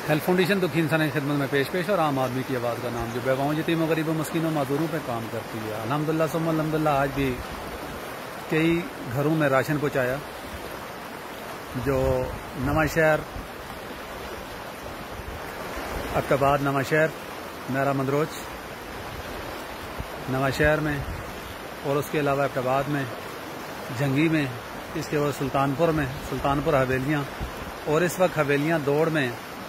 Health foundation دکھی انسانی خدمت میں پیش اور عام آدمی کی آواز کا نام جو بیواؤں یتیموں غریبوں مسکینوں معذوروں پہ کام کرتی ہے. الحمدللہ ثم الحمدللہ آج بھی کئی گھروں میں راشن پہنچایا. جو نواں شہر اقتباد نواں شہر میرا مندروچ نواں شہر میں اور اس کے علاوہ اقتباد میں جنگی میں اس کے بعد سلطانپور حویلیاں اور اس وقت حویلیاں دوڑ میں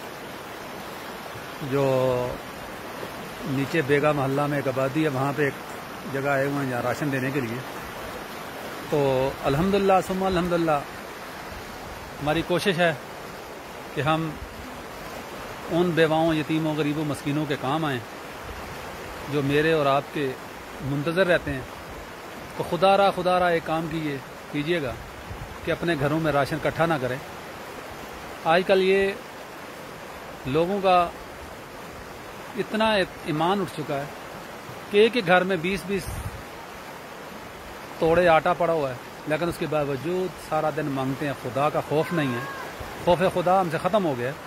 جو نیچے بیگا محلہ میں ایک آبادی ہے وہاں پہ ایک جگہ آئے ہوئے ہیں جہاں راشن دینے کے لیے. تو الحمدللہ ثم الحمدللہ ہماری کوشش ہے کہ ہم ان بیواؤں یتیموں غریبوں مسکینوں کے کام آئیں جو میرے اور آپ کے منتظر رہتے ہیں. تو خدا را ایک کام کیجیے گا کہ اپنے گھروں میں راشن اکٹھا نہ کریں. آج کل یہ لوگوں کا اتنا ایمان اٹھ چکا ہے کہ ایک گھر میں 20 توڑے آٹا پڑا ہوا ہے لیکن اس کے باوجود سارا دن مانگتے ہیں. خدا کا خوف نہیں ہے. خوف خدا ہم سے ختم ہو گیا.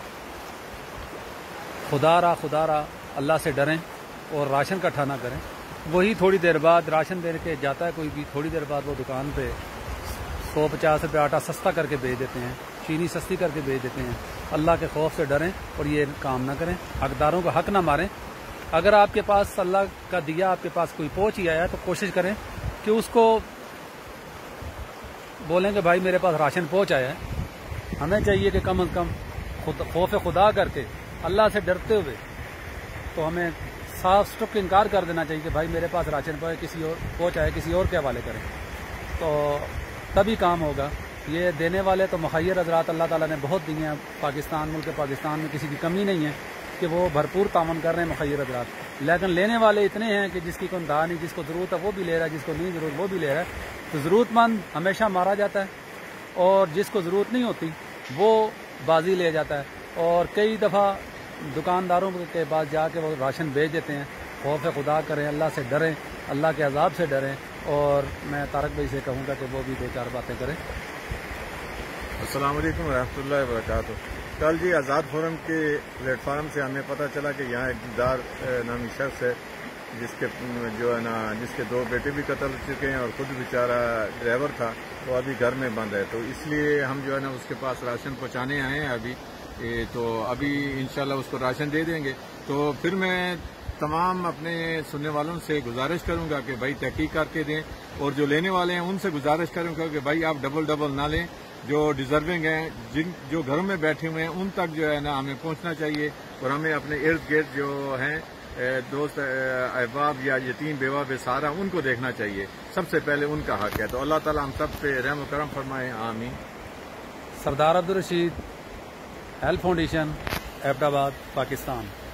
خدا را اللہ سے ڈریں اور راشن اکٹھا نہ کریں. وہی تھوڑی دیر بعد راشن دے کے جاتا ہے کوئی بھی, تھوڑی دیر بعد وہ دکان پہ 150 روپے آٹا سستا کر کے بیچ دیتے ہیں, چینی سستی کر کے بیچ دیتے ہیں. اللہ کے خوف سے ڈریں اور یہ کام نہ کریں. حقداروں کو حق نہ ماریں. اگر آپ کے پاس اللہ کا دیا آپ کے پاس کوئی پہنچ ہی آیا ہے تو کوشش کریں کہ اس کو بولیں کہ بھائی میرے پاس راشن پہنچ آیا ہے. ہمیں چاہیے کہ کم از کم خوف خدا کر کے اللہ سے ڈرتے ہوئے تو ہمیں صاف سٹک انکار کر دینا چاہیے کہ بھائی میرے پاس راشن پہنچ آیا کسی اور کے حوالے کریں تو تبھی کام ہوگا. یہ دینے والے تو مخیر حضرات اللہ تعالیٰ نے بہت دیے ہیں. ملک پاکستان میں کسی کی کمی نہیں ہے کہ وہ بھرپور تعاون کر رہے ہیں مخیر حضرات. لیکن لینے والے اتنے ہیں کہ جس کی کوئی انتہا نہیں, جس کو ضرورت ہے وہ بھی لے رہا ہے, جس کو نہیں ضرورت وہ بھی لے رہا ہے. تو ضرورت مند ہمیشہ مارا جاتا ہے اور جس کو ضرورت نہیں ہوتی وہ بازی لے جاتا ہے. اور کئی دفعہ دکانداروں کے پاس جا کے وہ راشن بیچ دیتے ہیں. خوف خدا کریں, اللہ سے ڈریں, اللہ کے عذاب سے ڈریں. اور میں طارق بھائی سے کہوں گا کہ وہ بھی 2-4 باتیں کریں. السلام علیکم ورحمۃ اللہ وبرکاتہ. کل جی آزاد فورم کے پلیٹ فارم سے ہمیں پتہ چلا کہ یہاں ایک دیدار نامی شخص ہے جس کے 2 بیٹے بھی قتل ہو چکے ہیں اور خود بیچارہ ڈرائیور تھا, وہ ابھی گھر میں بند ہے. تو اس لیے ہم اس کے پاس راشن پہنچانے آئے ہیں ابھی. تو ابھی انشاءاللہ اس کو راشن دے دیں گے. تو پھر میں تمام اپنے سننے والوں سے گزارش کروں گا کہ بھائی تحقیق کر کے دیں, اور جو لینے والے ہیں ان سے گزارش کروں گا کہ بھائی آپ ڈبل نہ لیں. جو ڈیزرونگ ہیں, جو گھروں میں بیٹھے ہوئے ہیں ان تک ہمیں پہنچنا چاہیے. اور ہمیں اپنے ارد گرد جو ہیں دوست احباب یا یتیم بیوہ بے سہارا ان کو دیکھنا چاہیے. سب سے پہلے ان کا حق ہے. تو اللہ تعالیٰ ہم سب پہ رحم و کرم فرمائے, آمین. سردار عبدالرشید, ہیلتھ فاؤنڈیشن, ایبٹ آباد, پاکستان.